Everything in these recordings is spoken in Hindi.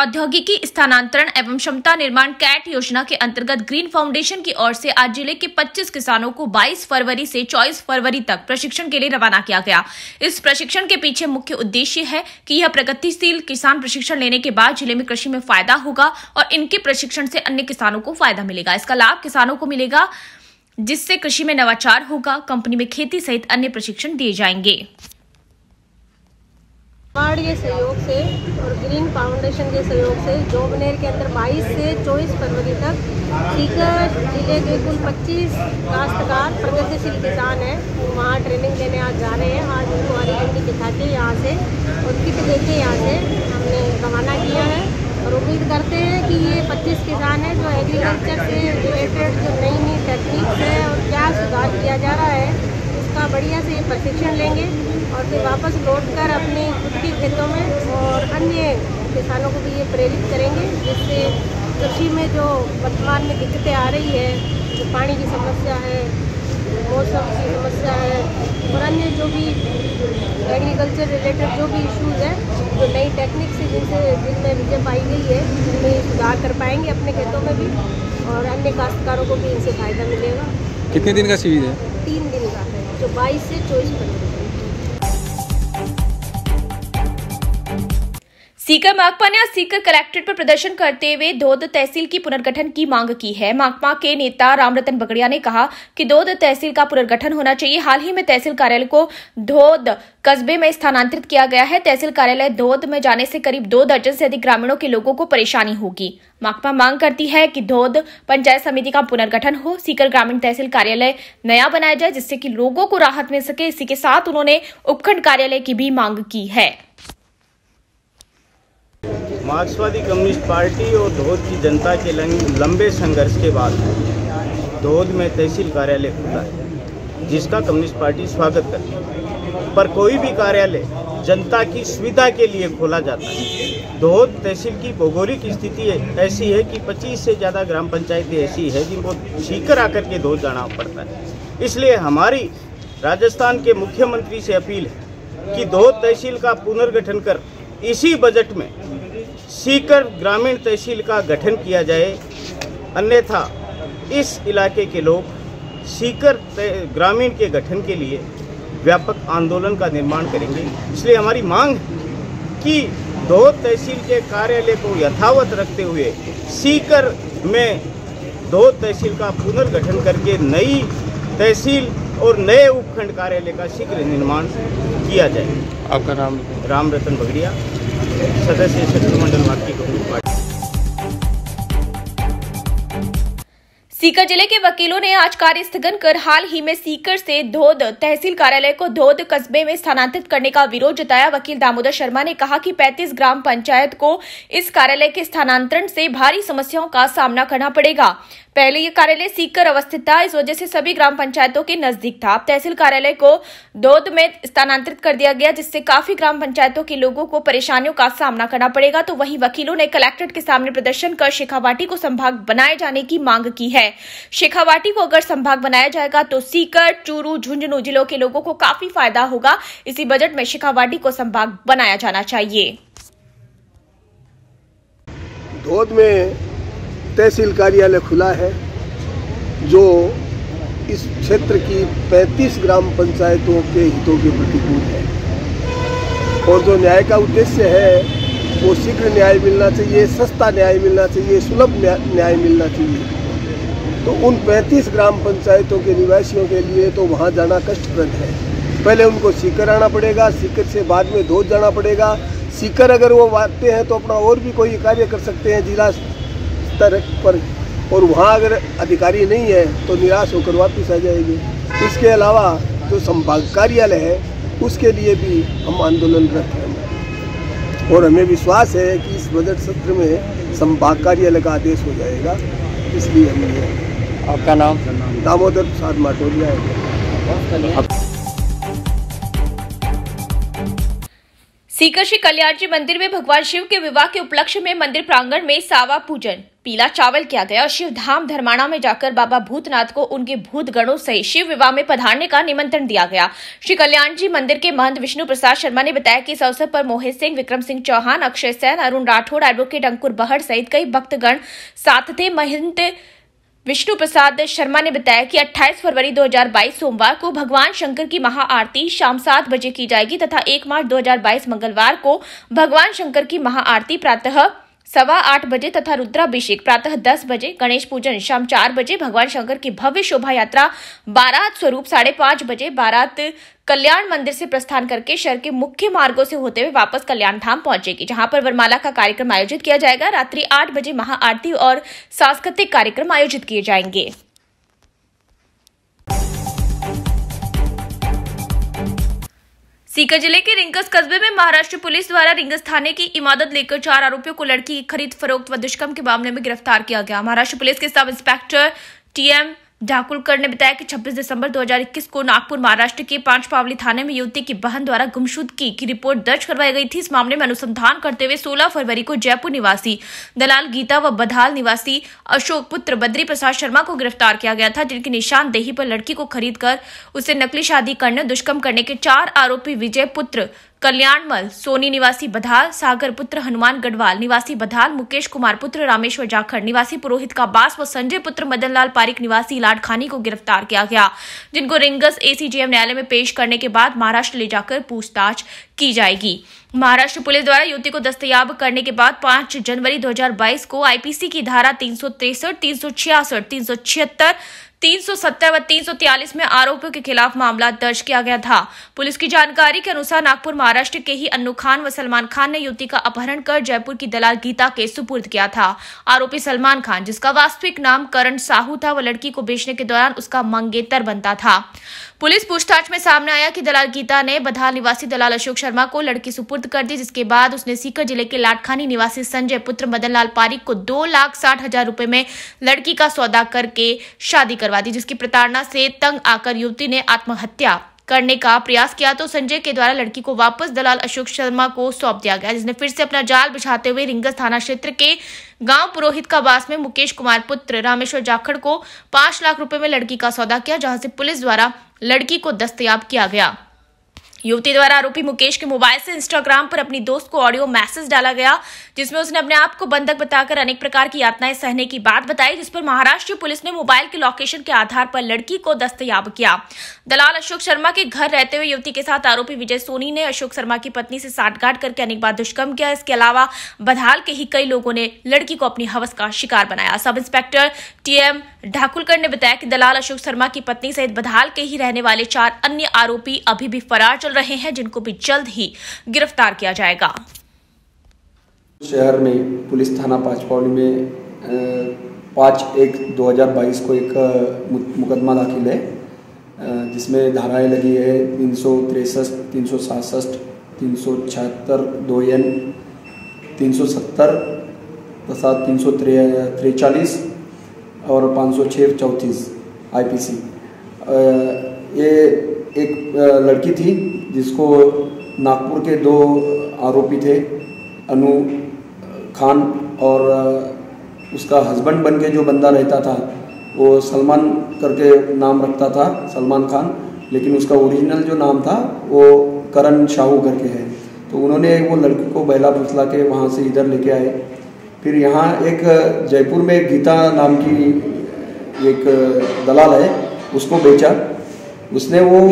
प्रौद्योगिकी स्थानांतरण एवं क्षमता निर्माण कैट योजना के अंतर्गत ग्रीन फाउंडेशन की ओर से आज जिले के 25 किसानों को 22 फरवरी से 24 फरवरी तक प्रशिक्षण के लिए रवाना किया गया। इस प्रशिक्षण के पीछे मुख्य उद्देश्य है कि यह प्रगतिशील किसान प्रशिक्षण लेने के बाद जिले में कृषि में फायदा होगा और इनके प्रशिक्षण से अन्य किसानों को फायदा मिलेगा। इसका लाभ किसानों को मिलेगा, जिससे कृषि में नवाचार होगा। कंपनी में खेती सहित अन्य प्रशिक्षण दिए जाएंगे। नाबार्ड के सहयोग से और ग्रीन फाउंडेशन के सहयोग से जोबनेर के अंदर 22 से 24 फरवरी तक सीकर जिले के कुल 25 काश्तकार प्रगतिशील किसान हैं, वहाँ ट्रेनिंग देने आज जा रहे हैं। आज उनको हरी झंडी दिखा के यहाँ से और किट देके यहाँ से हमने रवाना किया है और उम्मीद करते हैं कि ये 25 किसान हैं जो एग्रीकल्चर से रिलेटेड जो नई नई टेक्निक्स है और क्या सुधार किया जा रहा है उसका बढ़िया से ये प्रशिक्षण लेंगे और फिर वापस लौटकर अपने खुद के खेतों में और अन्य किसानों को भी ये प्रेरित करेंगे, जिससे कृषि में जो वर्तमान में दिक्कतें आ रही है, जो पानी की समस्या है, मौसम की समस्या है और अन्य जो भी एग्रीकल्चर रिलेटेड जो भी इश्यूज़ है, जो नई टेक्निक से जिनमें विजय पाई गई है, उनमें सुधार कर पाएंगे अपने खेतों में भी और अन्य काश्तकारों को भी इनसे फ़ायदा मिलेगा। कितने दिन का शिविर है? 3 दिन का है, जो 22 से 24 फरवरी। सीकर माकपा ने आज सीकर कलेक्ट्रेट पर प्रदर्शन करते हुए धोद तहसील की पुनर्गठन की मांग की है। माकपा के नेता रामरतन बगड़िया ने कहा कि धोद तहसील का पुनर्गठन होना चाहिए। हाल ही में तहसील कार्यालय को धोद कस्बे में स्थानांतरित किया गया है। तहसील कार्यालय धोद में जाने से करीब 2 दर्जन से अधिक ग्रामीणों के लोगों को परेशानी होगी। माकपा मांग करती है कि धोद पंचायत समिति का पुनर्गठन हो, सीकर ग्रामीण तहसील कार्यालय नया बनाया जाए, जिससे कि लोगों को राहत मिल सके। इसी के साथ उन्होंने उपखंड कार्यालय की भी मांग की है। मार्क्सवादी कम्युनिस्ट पार्टी और धोद की जनता के लंबे संघर्ष के बाद धोद में तहसील कार्यालय खुला है, जिसका कम्युनिस्ट पार्टी स्वागत करती है। पर कोई भी कार्यालय जनता की सुविधा के लिए खोला जाता है। धोद तहसील की भौगोलिक स्थिति ऐसी है कि 25 से ज़्यादा ग्राम पंचायतें ऐसी है जिनको सीकर आकर के धोद जाना पड़ता है। इसलिए हमारी राजस्थान के मुख्यमंत्री से अपील है कि धोद तहसील का पुनर्गठन कर इसी बजट में सीकर ग्रामीण तहसील का गठन किया जाए, अन्यथा इस इलाके के लोग सीकर ग्रामीण के गठन के लिए व्यापक आंदोलन का निर्माण करेंगे। इसलिए हमारी मांग है कि धोद तहसील के कार्यालय को यथावत रखते हुए सीकर में धोद तहसील का पुनर्गठन करके नई तहसील और नए उपखंड कार्यालय का शीघ्र निर्माण किया जाए। आपका नाम? रामरतन बगड़िया, सदस्य शत्रु मंडल मार्क्सवादी कम्युनिस्ट पार्टी। सीकर जिले के वकीलों ने आज कार्य स्थगन कर हाल ही में सीकर से धोद तहसील कार्यालय को धोद कस्बे में स्थानांतरित करने का विरोध जताया। वकील दामोदर शर्मा ने कहा कि 35 ग्राम पंचायत को इस कार्यालय के स्थानांतरण से भारी समस्याओं का सामना करना पड़ेगा। पहले यह कार्यालय सीकर अवस्थित था, इस वजह से सभी ग्राम पंचायतों के नजदीक था। अब तहसील कार्यालय को धोद में स्थानांतरित कर दिया गया, जिससे काफी ग्राम पंचायतों के लोगों को परेशानियों का सामना करना पड़ेगा। तो वहीं वकीलों ने कलेक्ट्रेट के सामने प्रदर्शन कर शेखावाटी को संभाग बनाए जाने की मांग की है। शेखावाटी को अगर संभाग बनाया जाएगा तो सीकर, चूरू, झुंझुनू जिलों के लोगों को काफी फायदा होगा। इसी बजट में शेखावाटी को संभाग बनाया जाना चाहिए। धोद में तहसील कार्यालय खुला है, जो इस क्षेत्र की 35 ग्राम पंचायतों के हितों के प्रतिकूल है और जो न्याय का उद्देश्य है वो शीघ्र न्याय मिलना चाहिए, सस्ता न्याय मिलना चाहिए, सुलभ न्याय मिलना चाहिए। तो उन 35 ग्राम पंचायतों के निवासियों के लिए तो वहाँ जाना कष्टप्रद है। पहले उनको सीकर आना पड़ेगा, सीकर से बाद में धोद जाना पड़ेगा। सीकर अगर वो आते हैं तो अपना और भी कोई कार्य कर सकते हैं जिला स्तर पर, और वहाँ अगर अधिकारी नहीं है तो निराश होकर वापस आ जाएंगे। इसके अलावा जो संभाग कार्यालय है उसके लिए भी हम आंदोलनरत हैं और हमें विश्वास है कि इस बजट सत्र में संभाग कार्यालय का आदेश हो जाएगा। इसलिए हम आपका नाम? दामोदर प्रसाद माटोलिया है। सीकर श्री कल्याण जी मंदिर में भगवान शिव के विवाह के उपलक्ष्य में मंदिर प्रांगण में सावा पूजन पीला चावल किया गया और शिव धाम धर्माणा में जाकर बाबा भूतनाथ को उनके भूत गणों सहित शिव विवाह में पधारने का निमंत्रण दिया गया। श्री कल्याण जी मंदिर के महंत विष्णु प्रसाद शर्मा ने बताया कि इस अवसर पर मोहित सिंह, विक्रम सिंह चौहान, अक्षय सेन, अरुण राठौड़, एडवोकेट अंकुर बहड़ सहित कई भक्तगण साथ थे। महंत विष्णु प्रसाद शर्मा ने बताया कि 28 फरवरी 2022 सोमवार को भगवान शंकर की महाआरती शाम 7 बजे की जाएगी तथा 1 मार्च 2022 मंगलवार को भगवान शंकर की महाआरती प्रातः 8:15 बजे तथा रुद्राभिषेक प्रातः 10 बजे, गणेश पूजन शाम 4 बजे, भगवान शंकर की भव्य शोभा यात्रा बारात स्वरूप 5:30 बजे बारात कल्याण मंदिर से प्रस्थान करके शहर के मुख्य मार्गों से होते हुए वापस कल्याण धाम पहुंचेगी, जहां पर वरमाला का कार्यक्रम आयोजित किया जाएगा। रात्रि 8 बजे महाआरती और सांस्कृतिक कार्यक्रम आयोजित किए जाएंगे। सीकर जिले के रिंगस कस्बे में महाराष्ट्र पुलिस द्वारा रिंगस थाने की इमारत लेकर 4 आरोपियों को लड़की की खरीद फरोख्त व दुष्कर्म के मामले में गिरफ्तार किया गया। महाराष्ट्र पुलिस के सब इंस्पेक्टर टीएम ढाकुलकर ने बताया कि 26 दिसंबर 2021 को नागपुर महाराष्ट्र के 5 पावली थाने में युवती की बहन द्वारा गुमशुदगी की रिपोर्ट दर्ज करवाई गई थी। इस मामले में अनुसंधान करते हुए 16 फरवरी को जयपुर निवासी दलाल गीता व बधाल निवासी अशोक पुत्र बद्री प्रसाद शर्मा को गिरफ्तार किया गया था, जिनकी निशानदेही पर लड़की को खरीदकर उसे नकली शादी करने, दुष्कर्म करने के 4 आरोपी विजय पुत्र कल्याणमल, सोनी निवासी बधाल, सागर पुत्र हनुमान गढ़वाल निवासी बधाल, मुकेश कुमार पुत्र रामेश्वर जाखड़ निवासी पुरोहित का बास व संजय पुत्र मदनलाल पारिक निवासी लाडखानी को गिरफ्तार किया गया, जिनको रिंगस एसीजेएम न्यायालय में पेश करने के बाद महाराष्ट्र ले जाकर पूछताछ की जाएगी। महाराष्ट्र पुलिस द्वारा युवती को दस्तयाब करने के बाद 5 जनवरी 2022 को आईपीसी की धारा 363, 366, 376, 370 व 343 में आरोपियों के खिलाफ मामला दर्ज किया गया था। पुलिस की जानकारी के अनुसार नागपुर महाराष्ट्र के ही अन्नू खान व सलमान खान ने युवती का अपहरण कर जयपुर की दलाल गीता के सुपुर्द किया था। आरोपी सलमान खान, जिसका वास्तविक नाम करण साहू था, व लड़की को बेचने के दौरान उसका मंगेतर बनता था। पुलिस पूछताछ में सामने आया कि दलाल गीता ने बधाल निवासी दलाल अशोक शर्मा को लड़की सुपुर्द कर दी, जिसके बाद उसने सीकर जिले के लाडखानी निवासी संजय पुत्र मदनलाल पारिक को 2,60,000 रुपए में लड़की का सौदा करके शादी करवा दी, जिसकी प्रताड़ना से तंग आकर युवती ने आत्महत्या करने का प्रयास किया तो संजय के द्वारा लड़की को वापस दलाल अशोक शर्मा को सौंप दिया गया, जिसने फिर से अपना जाल बिछाते हुए रिंगस थाना क्षेत्र के गांव पुरोहित का बास में मुकेश कुमार पुत्र रामेश्वर जाखड़ को 5 लाख रुपए में लड़की का सौदा किया, जहां से पुलिस द्वारा लड़की को दस्तयाब किया गया। युवती द्वारा आरोपी मुकेश के मोबाइल से इंस्टाग्राम पर अपनी दोस्त को ऑडियो मैसेज डाला गया, जिसमें उसने अपने आप को बंधक बताकर अनेक प्रकार की यातनाएं सहने की बात बताई, जिस पर महाराष्ट्र पुलिस ने मोबाइल के लोकेशन के आधार पर लड़की को दस्तयाब किया। दलाल अशोक शर्मा के घर रहते हुए युवती के साथ आरोपी विजय सोनी ने अशोक शर्मा की पत्नी से साठगांठ करके अनेक बार दुष्कर्म किया। इसके अलावा बधाल के ही कई लोगों ने लड़की को अपनी हवस का शिकार बनाया। सब इंस्पेक्टर टीएम ढाकुलकर ने बताया कि दलाल अशोक शर्मा की पत्नी सहित बधाल के ही रहने वाले 4 अन्य आरोपी अभी भी फरार चल रहे हैं, जिनको भी जल्द ही गिरफ्तार किया जाएगा। शहर में पुलिस थाना 5 पावली में 5/1/2022 को एक मुकदमा दाखिल है, जिसमें धाराएं लगी है 363, 367, 376 2N, 370 तथा 343 और 506 34 आईपीसी। ये एक लड़की थी जिसको नागपुर के 2 आरोपी थे, अनु खान और उसका हस्बैंड बन के जो बंदा रहता था वो सलमान करके नाम रखता था, सलमान खान, लेकिन उसका ओरिजिनल जो नाम था वो करण साहू करके है। तो उन्होंने वो लड़की को बहला फुसला के वहाँ से इधर लेके आए। फिर यहाँ एक जयपुर में गीता नाम की एक दलाल है, उसको बेचा। उसने वो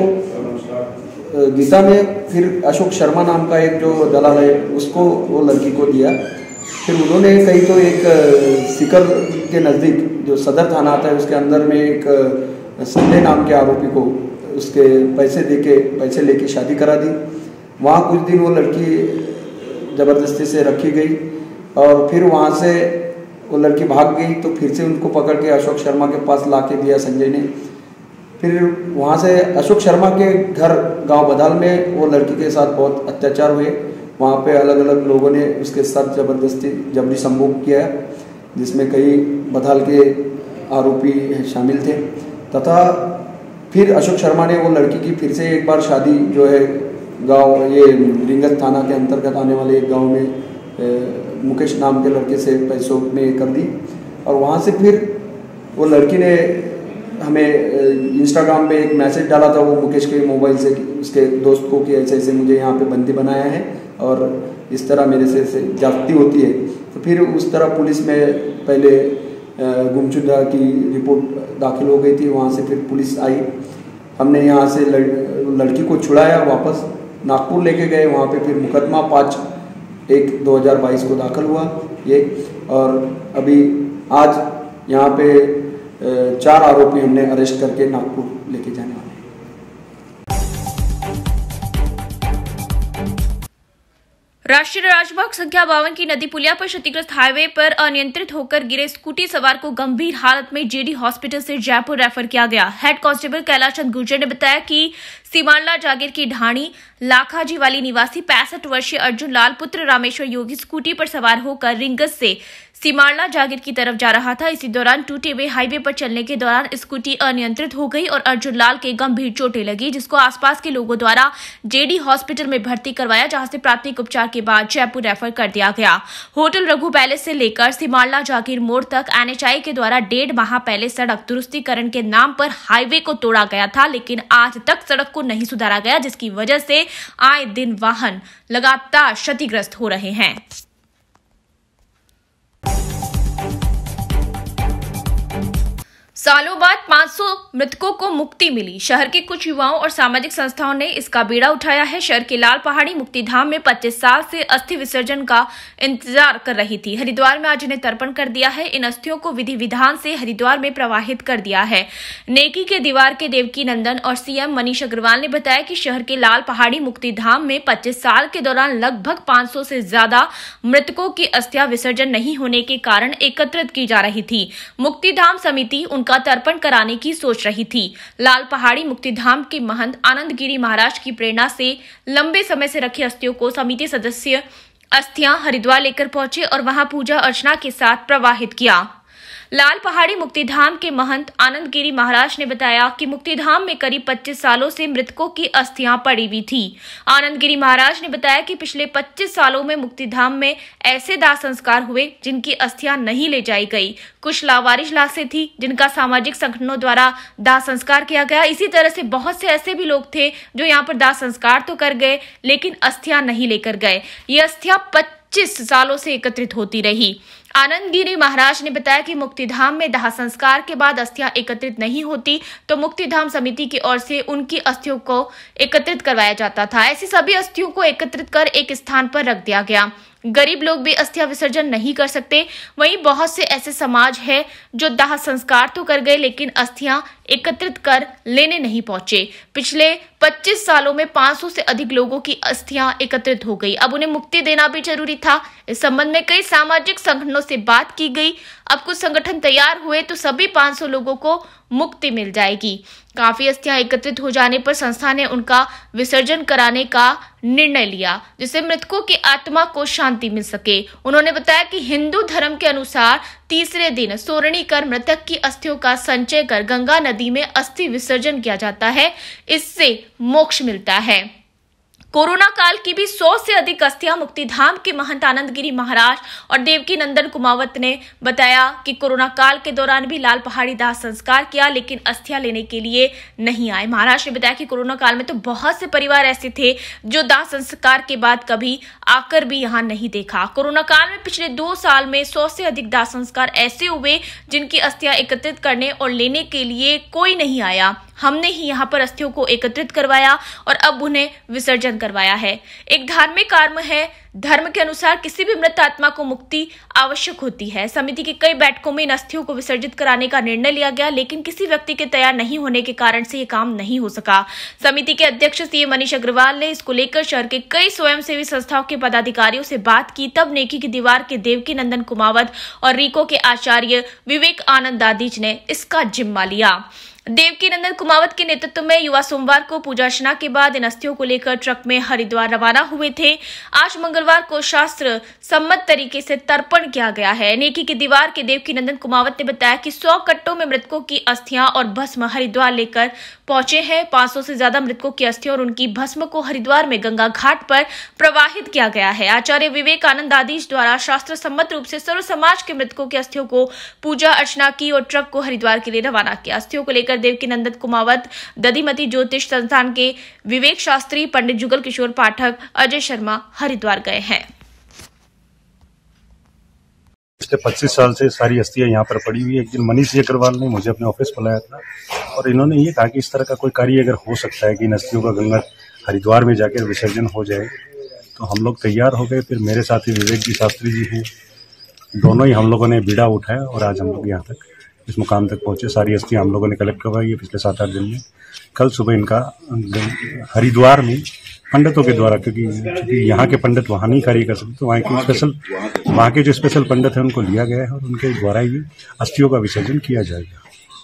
गीता में फिर अशोक शर्मा नाम का एक जो दलाल है उसको वो लड़की को दिया। फिर उन्होंने कहीं तो एक सीकर के नज़दीक जो सदर थाना आता है उसके अंदर में एक संजय नाम के आरोपी को उसके पैसे लेके शादी करा दी। वहाँ कुछ दिन वो लड़की ज़बरदस्ती से रखी गई और फिर वहाँ से वो लड़की भाग गई, तो फिर से उनको पकड़ के अशोक शर्मा के पास ला के दिया संजय ने। फिर वहाँ से अशोक शर्मा के घर गांव बधाल में वो लड़की के साथ बहुत अत्याचार हुए। वहाँ पे अलग अलग लोगों ने उसके साथ जबरी संभोग किया, जिसमें कई बधाल के आरोपी शामिल थे। तथा फिर अशोक शर्मा ने वो लड़की की फिर से एक बार शादी जो है गांव, ये रिंगत थाना के अंतर्गत आने वाले एक गांव में मुकेश नाम के लड़के से पैसों में कर दी। और वहाँ से फिर वो लड़की ने हमें इंस्टाग्राम पे एक मैसेज डाला था वो मुकेश के मोबाइल से, उसके दोस्त को, कि ऐसे ऐसे मुझे यहाँ पे बंदी बनाया है और इस तरह मेरे से ज्यादती होती है। तो फिर उस तरह पुलिस में पहले गुमशुदा की रिपोर्ट दाखिल हो गई थी। वहाँ से फिर पुलिस आई, हमने यहाँ से लड़की को छुड़ाया, वापस नागपुर लेके गए। वहाँ पे फिर मुकदमा 5/1/2022 को दाखिल हुआ ये। और अभी आज यहाँ पे 4 आरोपी हमने अरेस्ट करके नागपुर लेके जाने वाले हैं। राष्ट्रीय राजमार्ग संख्या 52 की नदी पुलिया पर क्षतिग्रस्त हाईवे पर अनियंत्रित होकर गिरे स्कूटी सवार को गंभीर हालत में जेडी हॉस्पिटल से जयपुर रेफर किया गया। हेड कांस्टेबल कैलाश चंद गुर्जर ने बताया कि सीमांडला जागीर की ढाणी लाखाजी वाली निवासी 65 वर्षीय अर्जुन लाल पुत्र रामेश्वर योगी स्कूटी पर सवार होकर रिंगस से सीमांडला जागीर की तरफ जा रहा था। इसी दौरान टूटे हुए हाईवे पर चलने के दौरान स्कूटी अनियंत्रित हो गई और अर्जुन लाल के गंभीर चोटें लगी, जिसको आसपास के लोगों द्वारा जेडी हॉस्पिटल में भर्ती करवाया, जहां से प्राथमिक उपचार के बाद जयपुर रेफर कर दिया गया। होटल रघु पैलेस से लेकर सीमांडला जागीर मोड़ तक NHAI के द्वारा 1.5 माह पहले सड़क दुरुस्तीकरण के नाम पर हाईवे को तोड़ा गया था, लेकिन आज तक सड़क को नहीं सुधारा गया, जिसकी वजह से आए दिन वाहन लगातार क्षतिग्रस्त हो रहे हैं। सालों बाद 500 मृतकों को मुक्ति मिली। शहर के कुछ युवाओं और सामाजिक संस्थाओं ने इसका बीड़ा उठाया है। शहर के लाल पहाड़ी मुक्तिधाम में 25 साल से अस्थि विसर्जन का इंतजार कर रही थी। हरिद्वार में आज इन्हें तर्पण कर दिया है। इन अस्थियों को विधि विधान से हरिद्वार में प्रवाहित कर दिया है। नेकी के दीवार के देवकी नंदन और सीएम मनीष अग्रवाल ने बताया कि शहर के लाल पहाड़ी मुक्तिधाम में 25 साल के दौरान लगभग 500 से ज्यादा मृतकों की अस्थियां विसर्जन नहीं होने के कारण एकत्रित की जा रही थी। मुक्तिधाम समिति का तर्पण कराने की सोच रही थी। लाल पहाड़ी मुक्तिधाम के महंत आनंद गिरी महाराज की प्रेरणा से लंबे समय से रखी अस्थियों को समिति सदस्य अस्थियां हरिद्वार लेकर पहुंचे और वहां पूजा अर्चना के साथ प्रवाहित किया। लाल पहाड़ी मुक्तिधाम के महंत आनंद गिरी महाराज ने बताया कि मुक्तिधाम में करीब 25 सालों से मृतकों की अस्थियां पड़ी हुई थी। आनंद गिरी महाराज ने बताया कि पिछले 25 सालों में मुक्तिधाम में ऐसे दाह संस्कार हुए जिनकी अस्थियां नहीं ले जाई गई। कुछ लावारिश लाशें थी जिनका सामाजिक संगठनों द्वारा दाह संस्कार किया गया। इसी तरह से बहुत से ऐसे भी लोग थे जो यहाँ पर दाह संस्कार तो कर गए लेकिन अस्थियां नहीं लेकर गए। ये अस्थियां 25 सालों से एकत्रित होती रही। आनंद गिरी महाराज ने बताया कि मुक्तिधाम में दाह संस्कार के बाद अस्थियां एकत्रित नहीं होती तो मुक्तिधाम समिति की ओर से उनकी अस्थियों को एकत्रित करवाया जाता था। ऐसी सभी अस्थियों को एकत्रित कर एक स्थान पर रख दिया गया। गरीब लोग भी अस्थियां विसर्जन नहीं कर सकते। वहीं बहुत से ऐसे समाज है जो दाह संस्कार तो कर गए लेकिन अस्थियां एकत्रित कर लेने नहीं पहुंचे। पिछले 25 सालों में 500 से अधिक लोगों की अस्थियां एकत्रित हो गई। अब उन्हें मुक्ति देना भी जरूरी था। इस संबंध में कई सामाजिक संगठनों से बात की गई। अब कुछ संगठन तैयार हुए तो सभी 500 लोगों को मुक्ति मिल जाएगी। काफी अस्थियां एकत्रित हो जाने पर संस्था ने उनका विसर्जन कराने का निर्णय लिया जिससे मृतकों की आत्मा को शांति मिल सके। उन्होंने बताया कि हिंदू धर्म के अनुसार तीसरे दिन सोरणी कर मृतक की अस्थियों का संचय कर गंगा नदी में अस्थि विसर्जन किया जाता है। इससे मोक्ष मिलता है। कोरोना काल की भी 100 से अधिक अस्थियां मुक्तिधाम के महंत आनंद गिरी महाराज और देवकी नंदन कुमावत ने बताया कि कोरोना काल के दौरान भी लाल पहाड़ी दाह संस्कार किया लेकिन अस्थियां लेने के लिए नहीं आए। महाराज ने बताया कि कोरोना काल में तो बहुत से परिवार ऐसे थे जो दाह संस्कार के बाद कभी आकर भी यहाँ नहीं देखा। कोरोना काल में पिछले 2 साल में 100 से अधिक दाह संस्कार ऐसे हुए जिनकी अस्थियां एकत्रित करने और लेने के लिए कोई नहीं आया। हमने ही यहाँ पर अस्थियों को एकत्रित करवाया और अब उन्हें विसर्जन करवाया है। एक धार्मिक कर्म है। धर्म के अनुसार किसी भी मृत आत्मा को मुक्ति आवश्यक होती है। समिति की कई बैठकों में इन अस्थियों को विसर्जित कराने का निर्णय लिया गया लेकिन किसी व्यक्ति के तैयार नहीं होने के कारण से ये काम नहीं हो सका। समिति के अध्यक्ष सीएम मनीष अग्रवाल ने इसको लेकर शहर के कई स्वयंसेवी संस्थाओं के पदाधिकारियों से बात की। तब नेकी की दीवार के देवकी नंदन कुमावत और रीको के आचार्य विवेक आनंद दादीज ने इसका जिम्मा लिया। देवकी नंदन कुमावत के नेतृत्व में युवा सोमवार को पूजा अर्चना के बाद इन अस्थियों को लेकर ट्रक में हरिद्वार रवाना हुए थे। आज मंगलवार को शास्त्र सम्मत तरीके से तर्पण किया गया है। नेकी की दीवार के देवकी नंदन कुमावत ने बताया कि 100 कट्टों में मृतकों की अस्थियां और भस्म हरिद्वार लेकर पहुंचे हैं। 500 से ज्यादा मृतकों की अस्थियों और उनकी भस्म को हरिद्वार में गंगा घाट पर प्रवाहित किया गया है। आचार्य विवेकानंद आदि द्वारा शास्त्र सम्मत रूप से सर्व समाज के मृतकों की अस्थियों को पूजा अर्चना की और ट्रक को हरिद्वार के लिए रवाना किया। अस्थियों को लेकर देवकीनंदन कुमावत, दधिमती ज्योतिष संस्थान के विवेक शास्त्री, पंडित जुगल किशोर पाठक, अजय शर्मा हरिद्वार गए हैं। पिछले 25 साल से सारी अस्थियां यहाँ पर पड़ी हुई है। एक दिन मनीष जी अग्रवाल ने मुझे अपने ऑफिस बुलाया था और इन्होंने ये कहा कि इस तरह का कोई कार्य अगर हो सकता है कि इन अस्थियों का गंगा हरिद्वार में जाकर विसर्जन हो जाए, तो हम लोग तैयार हो गए। फिर मेरे साथी विवेक जी शास्त्री जी हैं, दोनों ही हम लोगों ने बीड़ा उठाया और आज हम लोग यहाँ तक इस मुकाम तक पहुँचे। सारी अस्थियां हम लोगों ने कलेक्ट करवाई है पिछले 7-8 दिन में। कल सुबह इनका हरिद्वार में पंडितों के द्वारा, क्योंकि यहाँ के पंडित वहाँ नहीं कार्य कर सकते, तो वहाँ के जो स्पेशल पंडित हैं उनको लिया गया है और उनके द्वारा ही अस्थियों का विसर्जन किया जाएगा।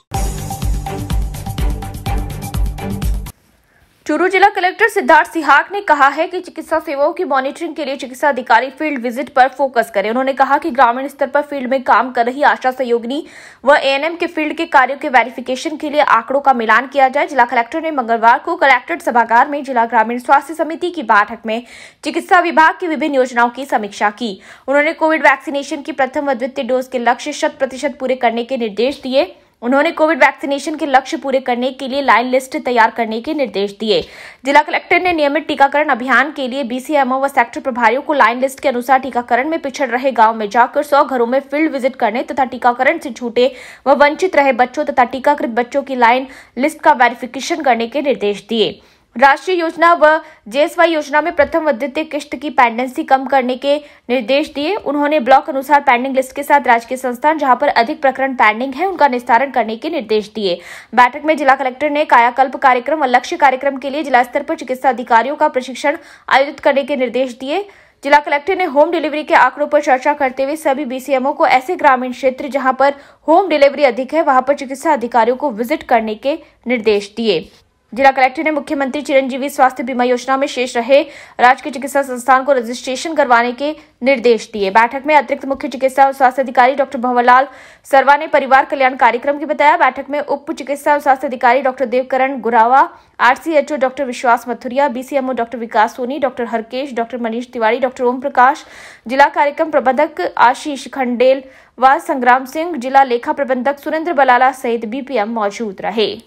चूरू जिला कलेक्टर सिद्धार्थ सिहाग ने कहा है कि चिकित्सा सेवाओं की मॉनिटरिंग के लिए चिकित्सा अधिकारी फील्ड विजिट पर फोकस करें। उन्होंने कहा कि ग्रामीण स्तर पर फील्ड में काम कर रही आशा सहयोगिनी व एएनएम के फील्ड के कार्यों के वेरिफिकेशन के लिए आंकड़ों का मिलान किया जाए। जिला कलेक्टर ने मंगलवार को कलेक्ट्रेट सभागार में जिला ग्रामीण स्वास्थ्य समिति की बैठक में चिकित्सा विभाग की विभिन्न योजनाओं की समीक्षा की। उन्होंने कोविड वैक्सीनेशन की प्रथम व द्वितीय डोज के लक्ष्य 100% पूरे करने के निर्देश दिए। उन्होंने कोविड वैक्सीनेशन के लक्ष्य पूरे करने के लिए लाइन लिस्ट तैयार करने के निर्देश दिए। जिला कलेक्टर ने नियमित टीकाकरण अभियान के लिए बीसीएमओ व सेक्टर प्रभारियों को लाइन लिस्ट के अनुसार टीकाकरण में पिछड़ रहे गांव में जाकर 100 घरों में फील्ड विजिट करने तथा टीकाकरण से छूटे व वंचित रहे बच्चों तथा टीकाकृत बच्चों की लाइन लिस्ट का वेरिफिकेशन करने के निर्देश दिए। राष्ट्रीय योजना व जेएसवाई योजना में प्रथम व द्वितीय किश्त की पेंडेंसी कम करने के निर्देश दिए। उन्होंने ब्लॉक अनुसार पेंडिंग लिस्ट के साथ राजकीय संस्थान जहां पर अधिक प्रकरण पेंडिंग है उनका निस्तारण करने के निर्देश दिए। बैठक में जिला कलेक्टर ने कायाकल्प कार्यक्रम व लक्ष्य कार्यक्रम के लिए जिला स्तर पर चिकित्सा अधिकारियों का प्रशिक्षण आयोजित करने के निर्देश दिए। जिला कलेक्टर ने होम डिलीवरी के आंकड़ों पर चर्चा करते हुए सभी बीसीएमओ को ऐसे ग्रामीण क्षेत्र जहां पर होम डिलीवरी अधिक है वहां पर चिकित्सा अधिकारियों को विजिट करने के निर्देश दिए। जिला कलेक्टर ने मुख्यमंत्री चिरंजीवी स्वास्थ्य बीमा योजना में शेष रहे राजकीय चिकित्सा संस्थान को रजिस्ट्रेशन करवाने के निर्देश दिए। बैठक में अतिरिक्त मुख्य चिकित्सा और स्वास्थ्य अधिकारी डॉक्टर भंवरलाल सरवा ने परिवार कल्याण कार्यक्रम की बताया। बैठक में उप चिकित्सा और स्वास्थ्य अधिकारी doctor Devkaran Gurawa, RCHO doctor Vishwas Mathuria, BCMO doctor Vikas Soni, doctor Harkesh, doctor Manish Tiwari, doctor Om Prakash, जिला कार्यक्रम प्रबंधक आशीष खंडेल व संग्राम सिंह, जिला लेखा प्रबंधक सुरेंद्र बलाला सहित बीपीएम मौजूद रहे।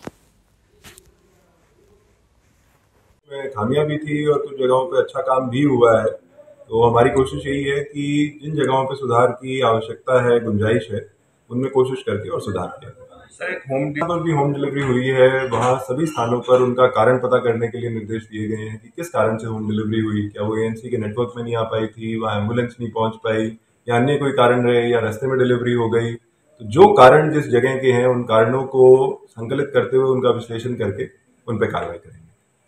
में खामियां भी थी और कुछ जगहों पे अच्छा काम भी हुआ है। तो हमारी कोशिश यही है कि जिन जगहों पे सुधार की आवश्यकता है, गुंजाइश है, उनमें कोशिश करके और सुधार किया जाए। सर, एक होम डिलीवरी हुई है, वहाँ सभी स्थानों पर उनका कारण पता करने के लिए निर्देश दिए गए हैं कि किस कारण से होम डिलीवरी हुई। क्या वो एएनसी के नेटवर्क में नहीं आ पाई थी, वहाँ एम्बुलेंस नहीं पहुँच पाई, या अन्य कोई कारण रहे, या रास्ते में डिलीवरी हो गई। तो जो कारण जिस जगह के हैं उन कारणों को संकलित करते हुए उनका विश्लेषण करके उन पर कार्रवाई करेंगे।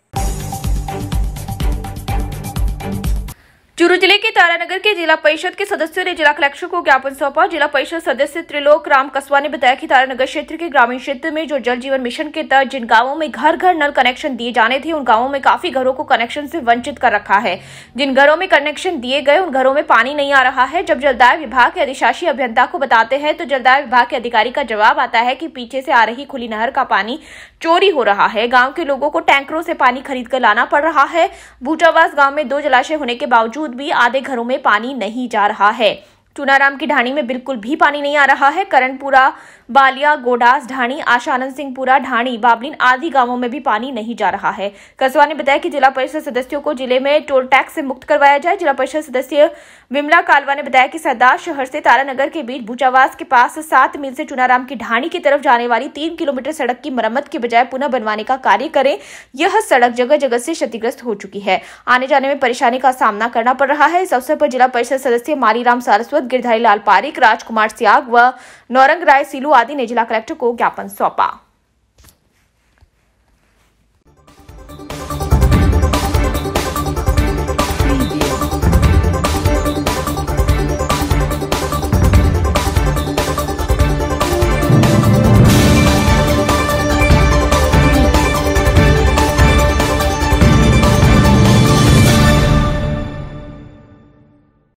चूरू जिले के तारानगर के जिला परिषद के सदस्यों ने जिला कलेक्टर को ज्ञापन सौंपा। जिला परिषद सदस्य त्रिलोक राम कसवा ने बताया कि तारानगर क्षेत्र के ग्रामीण क्षेत्र में जो जल जीवन मिशन के तहत जिन गांवों में घर घर नल कनेक्शन दिए जाने थे, उन गांवों में काफी घरों को कनेक्शन से वंचित कर रखा है। जिन घरों में कनेक्शन दिए गए उन घरों में पानी नहीं आ रहा है। जब जलदाय विभाग के अधिशासी अभियंता को बताते हैं तो जलदाय विभाग के अधिकारी का जवाब आता है कि पीछे से आ रही खुली नहर का पानी चोरी हो रहा है। गांव के लोगों को टैंकरों से पानी खरीद कर लाना पड़ रहा है। बूटावास गांव में 2 जलाशय होने के बावजूद भी आधे घरों में पानी नहीं जा रहा है। चुनाराम की ढाणी में बिल्कुल भी पानी नहीं आ रहा है। करणपुरा, बालिया, गोडास ढाणी, आशा आनंद सिंहपुरा ढाणी, बाबलिन आदि गांवों में भी पानी नहीं जा रहा है। कसवा ने बताया कि जिला परिषद सदस्यों को जिले में टोल टैक्स से मुक्त करवाया जाए। जिला परिषद सदस्य विमला कालवा ने बताया कि सरदार शहर से तारानगर के बीच बूचावास के पास 7 मील से चुनाराम की ढाणी की तरफ जाने वाली 3 किलोमीटर सड़क की मरम्मत के बजाय पुनः बनवाने का कार्य करें। यह सड़क जगह जगह से क्षतिग्रस्त हो चुकी है, आने जाने में परेशानी का सामना करना पड़ रहा है। इस अवसर पर जिला परिषद सदस्य मारीराम सारस्वत, गिरधारी लाल पारिक, राजकुमार सियाग व नौरंग राय सिलू आदि ने जिला कलेक्टर को ज्ञापन सौंपा।